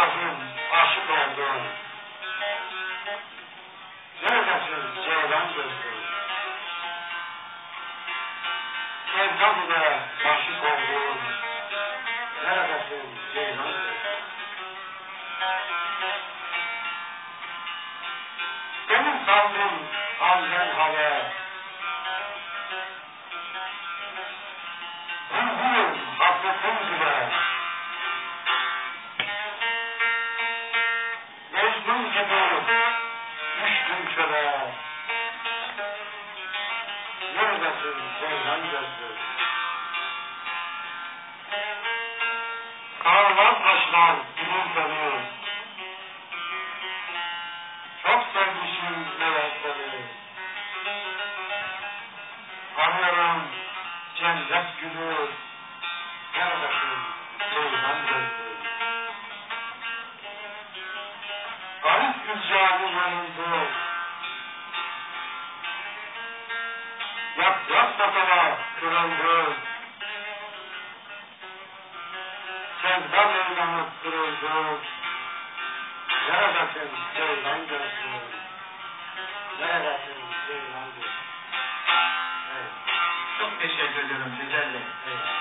gördüm, aşık oldum. Neredesin ceylan gözlüm? Sevda bile aşık oldum. Neredesin ceylan gözlüm? Benim kalbim halden hale. Bülbülüm hasretim bile. Mecnun gibi düştüm çöle. Neredesin ceylan gözlüm? Karlar taşlar bilir beni. Çok sevmişim melekleri. Anlarım cennet gülü. Neredesin ceylan gözlüm? Garip rüzgarı yanıldı. Yaprak satana kırıldı. Sevda meydanı kırıldı. Neredesin ceylan gözlüm? Neredesin ceylan gözlüm? Evet. Çok teşekkür ederim güzellik. Evet.